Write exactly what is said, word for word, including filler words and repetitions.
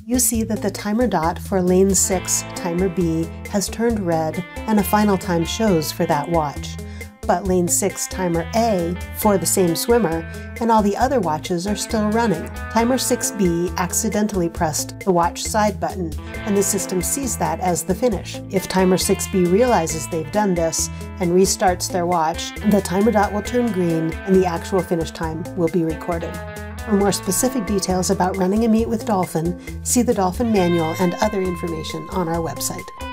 You see that the timer dot for lane six, timer B, has turned red and a final time shows for that watch. But lane six, timer A, for the same swimmer, and all the other watches are still running. Timer six B accidentally pressed the watch side button, and the system sees that as the finish. If timer six B realizes they've done this and restarts their watch, the timer dot will turn green and the actual finish time will be recorded. For more specific details about running a meet with Dolphin, see the Dolphin manual and other information on our website.